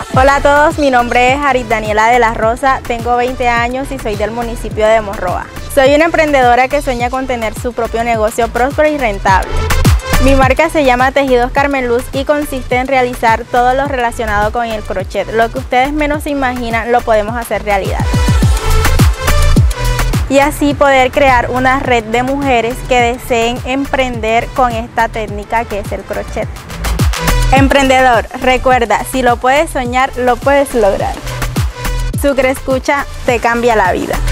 Hola a todos, mi nombre es Aris Daniela de la Rosa, tengo 20 años y soy del municipio de Morroa. Soy una emprendedora que sueña con tener su propio negocio próspero y rentable. Mi marca se llama Tejidos Carmen Luz y consiste en realizar todo lo relacionado con el crochet. Lo que ustedes menos se imaginan lo podemos hacer realidad. Y así poder crear una red de mujeres que deseen emprender con esta técnica que es el crochet. Emprendedor, recuerda, si lo puedes soñar, lo puedes lograr. Sucre Escucha te cambia la vida.